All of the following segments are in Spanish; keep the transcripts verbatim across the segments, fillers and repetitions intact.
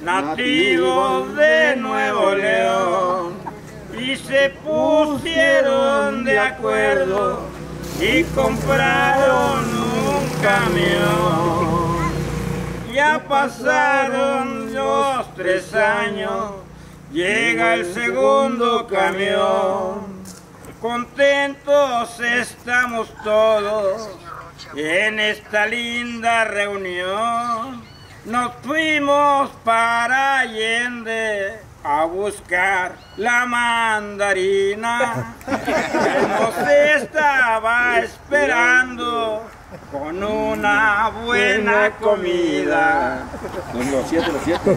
nativos de Nuevo León, y se pusieron de acuerdo y compraron un camión. Ya pasaron los tres años, llega el segundo camión. Contentos estamos todos en esta linda reunión. Nos fuimos para Allende a buscar la mandarina que nos estaba esperando con una buena comida. Lo siento, lo siento.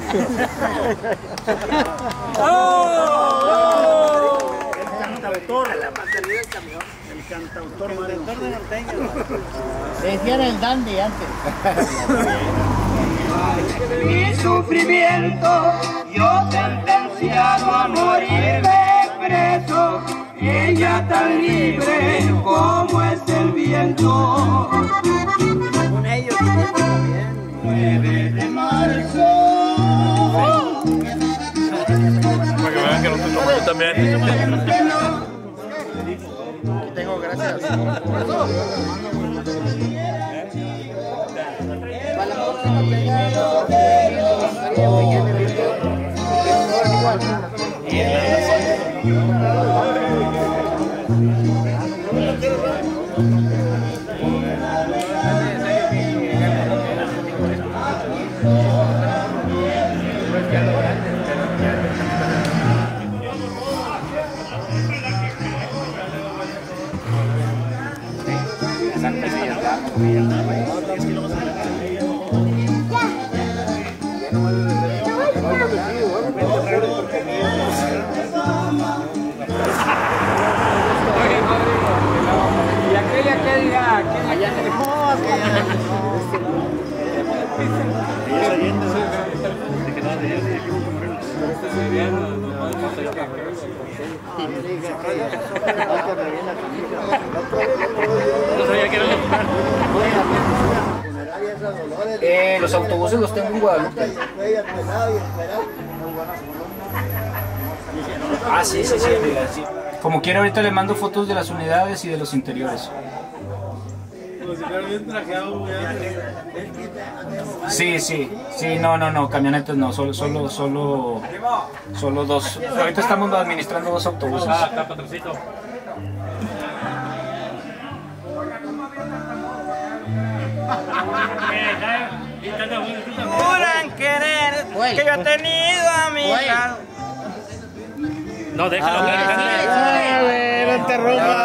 Cantautor, la mandarina del camión. El cantautor, el cantautor de norteño. Le decían el dandy antes. Mi sufrimiento, yo sentenciado a morirme preso, ella tan libre como es el viento. Con ellos también. nueve de marzo. Para que vean que no te tomo yo también. Tengo gracias. Y aquella que diga, Allá mejor que Eh, los autobuses los tengo en Guadalupe. Ah, sí, sí, sí, amiga, sí. Como quiera, ahorita le mando fotos de las unidades y de los interiores. Sí, sí, sí, no, no, no, camionetas no, solo, solo, solo, solo dos. Ahorita estamos administrando dos autobuses. Ah, está patroncito. juran querer que yo he tenido a mi lado. No, déjalo, déjalo. no interrumpa.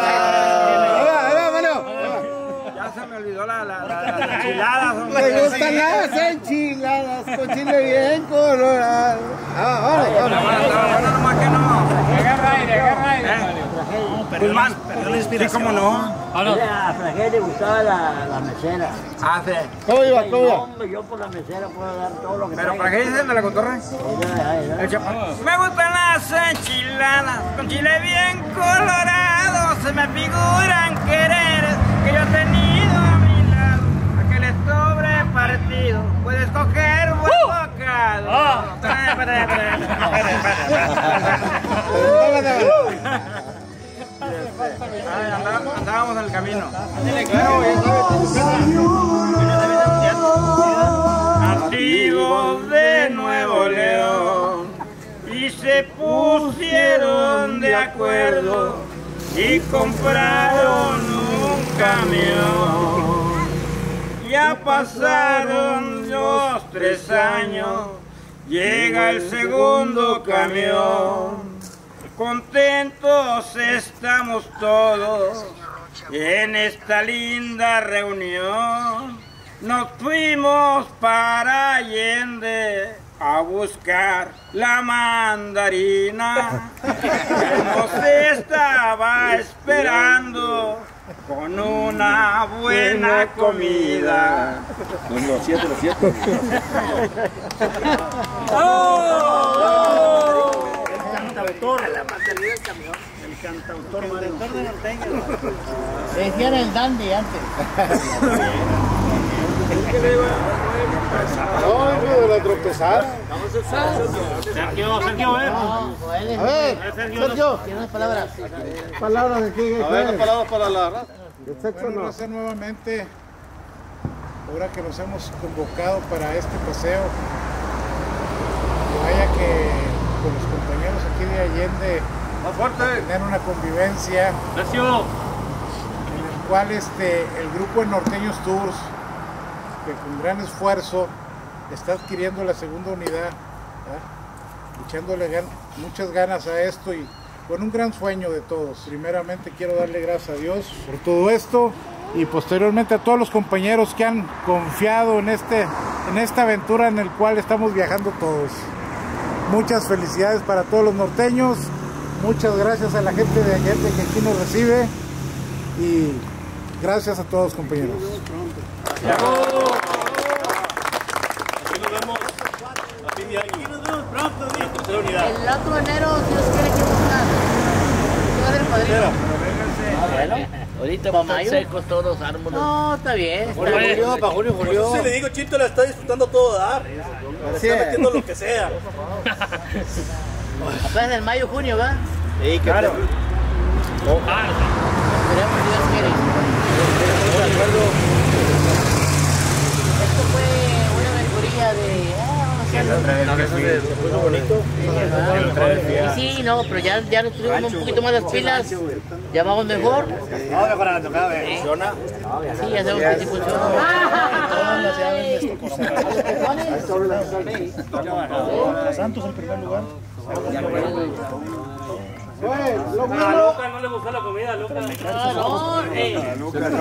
Ya se me olvidó la, la, la, las enchiladas. hombre. Me gustan las enchiladas con chile bien colorado. Ah, ahora, ahora. Bueno, nomás que no. Agarra aire, agarra aire. Guzmán, sí, cómo no. Ah, no. A Fragel le gustaba la, la mesera. Ah, sí. ¿Cómo iba? ¿Cómo iba? Hombre, yo por la mesera puedo dar todo lo que Pero traiga. ¿para qué dicen de la cotorra? El chaparro. Me gustan las enchiladas con chile bien colorado. Se me figuran quereres que yo he tenido a mi lado. Aquel es sobre partido. Puedes coger buen bocado. Ay, andábamos, andábamos en el camino. Nativos de Nuevo León, y se pusieron de acuerdo y compraron un camión. Ya pasaron los tres años, llega el segundo camión. Contentos estamos todos en esta linda reunión. Nos fuimos para Allende a buscar la mandarina que nos estaba esperando con una buena comida. Lo siento, lo siento. Cantautor, la mandarina del camión. El cantautor, el cantautor de norteño. Le decían el dandy antes. No, hijo de la tropezada. Sergio, Sergio, a ver. A ver, Sergio. Tienes palabras. Palabras de qué. A ver, palabras para la raza. De sexo Bueno, no. gracias nuevamente, ahora que nos hemos convocado para este paseo. Vaya que con los compañeros aquí de Allende Más fuerte. tener una convivencia Sergio. en el cual este, el grupo de Norteños Tours, que con gran esfuerzo está adquiriendo la segunda unidad, ¿verdad? Echándole gan- muchas ganas a esto y con un gran sueño de todos. Primeramente quiero darle gracias a Dios por todo esto y posteriormente a todos los compañeros que han confiado en, este, en esta aventura en el cual estamos viajando todos. Muchas felicidades para todos los norteños, muchas gracias a la gente de Allende que aquí nos recibe y gracias a todos, compañeros. Aquí nos vemos a fin de año. Aquí nos vemos pronto, la tercera unidad. El otro enero, si Dios quiere, que buscar. ¿Qué va a ser el padrino? Bueno, ahorita van a estar secos todos los árboles. No, está bien. Está Julio, bien. julio, para julio, julio. Por eso le digo, Chito la está disfrutando todo dar. Le está metiendo lo que sea. Apenas en mayo, junio, ¿va? Sí, claro. Esperemos si Dios quiere. Esto fue una aventurilla de... Ah, vamos a hacerlo. Sí, sí, no, pero ya, ya nos tuvimos un poquito más las pilas. Ya vamos mejor. Vamos mejorando cada vez. ¿Funciona? Sí, ya sabemos que sí funciona. Santos en primer lugar. A Lucas no le gustó la comida, Lucas. No, no, eh.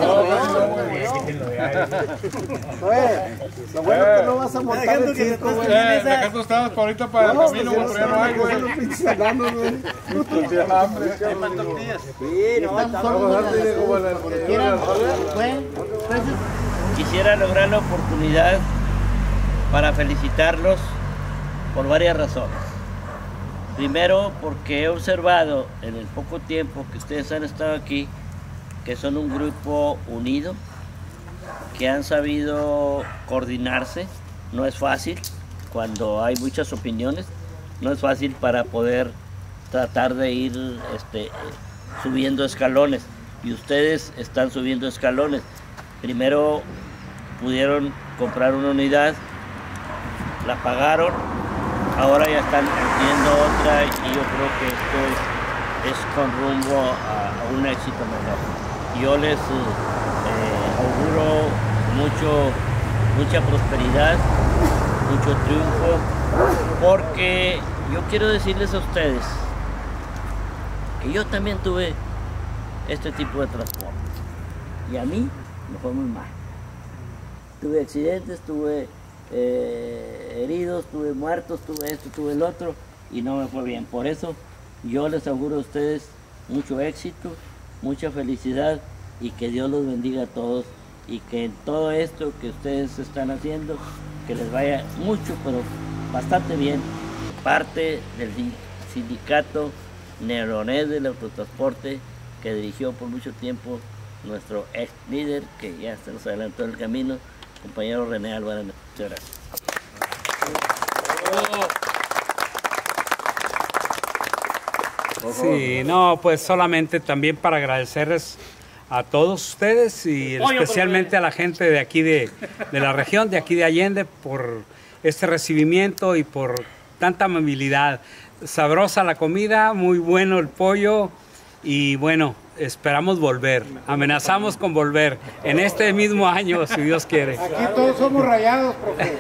Lo bueno es que no vas a montar el circo, güey. Acá tú estabas para ahorita para el camino, pero ya no hay, güey. Los pinches enanos, güey. Hay más tortillas. Quisiera lograr la oportunidad para felicitarlos por varias razones. Primero, porque he observado en el poco tiempo que ustedes han estado aquí que son un grupo unido, que han sabido coordinarse. No es fácil cuando hay muchas opiniones, no es fácil para poder tratar de ir este, subiendo escalones, y ustedes están subiendo escalones. Primero pudieron comprar una unidad, la pagaron, ahora ya están haciendo otra, y yo creo que esto es, es con rumbo a, a un éxito mejor. Yo les eh, auguro mucho, mucha prosperidad, mucho triunfo, porque yo quiero decirles a ustedes que yo también tuve este tipo de transporte y a mí me fue muy mal. Tuve accidentes, tuve eh, heridos, tuve muertos, tuve esto, tuve el otro y no me fue bien. Por eso yo les auguro a ustedes mucho éxito, mucha felicidad y que Dios los bendiga a todos, y que en todo esto que ustedes están haciendo, que les vaya mucho, pero bastante bien. Parte del sindicato neerlandés del autotransporte que dirigió por mucho tiempo nuestro ex líder, que ya se nos adelantó en el camino, compañero René Álvarez. Muchas gracias. Sí, no, pues solamente también para agradecerles a todos ustedes y especialmente a la gente de aquí de, de la región, de aquí de Allende, por este recibimiento y por tanta amabilidad. Sabrosa la comida, muy bueno el pollo y bueno, esperamos volver. Amenazamos con volver en este mismo año, si Dios quiere. Aquí todos somos rayados, profe.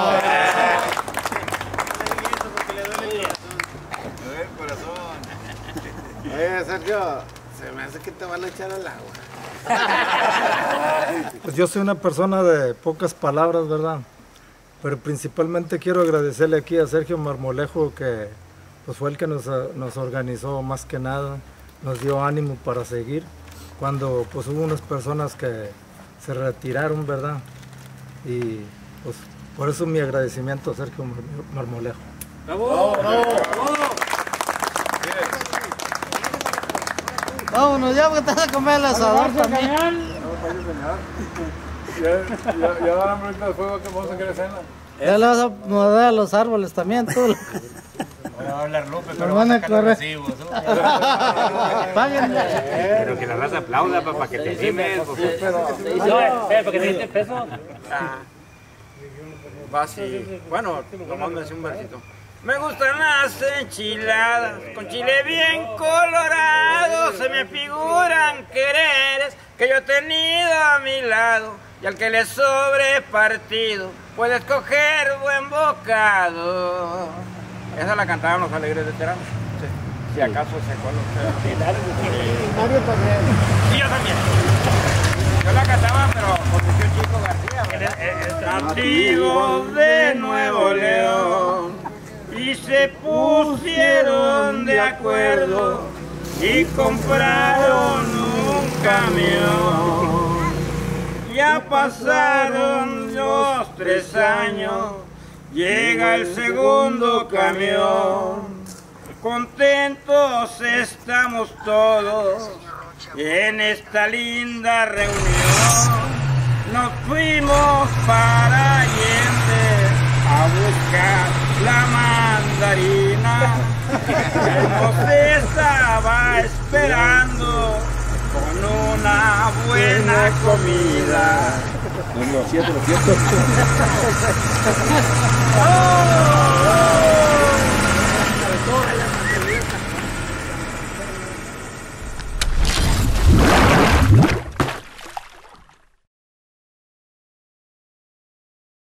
Oye, Sergio, se me hace que te van a echar al agua. Pues yo soy una persona de pocas palabras, ¿verdad? Pero principalmente quiero agradecerle aquí a Sergio Marmolejo, que pues fue el que nos, nos organizó más que nada, nos dio ánimo para seguir, cuando pues hubo unas personas que se retiraron, ¿verdad? Y pues por eso mi agradecimiento a Sergio Marmolejo. ¡Bravo! ¡Bravo! Vámonos ya, porque te vas a comer el asador también. Ya, ya, ya van a ahorita el fuego que vamos a querer cena. Ya le vas a mover a los árboles también, tú. Ahora va a hablar López, Nos pero van va a a sacar los correr. recibos, ¿no? Páguenle. Pero que la raza aplauda para que te animes. No, espera, porque te diste peso. Ah. Va así. Bueno, nomás me hace un versito. Me gustan las enchiladas con chile bien colorado. Se me figuran quereres que yo he tenido a mi lado. Y al que le sobre partido puede escoger buen bocado. Esa la cantaban los Alegres Veteranos. Sí. Si acaso se conoce. Mario también. Y yo también. Yo la cantaba, pero con el Chico García. Nativo de Nuevo León. Y se pusieron de acuerdo y compraron un camión. Ya pasaron los tres años, llega el segundo camión. Contentos estamos todos en esta linda reunión. Nos fuimos para Allende a buscar la mandarina que nos estaba esperando con una buena comida. Lo siento, lo siento. ¡Oh!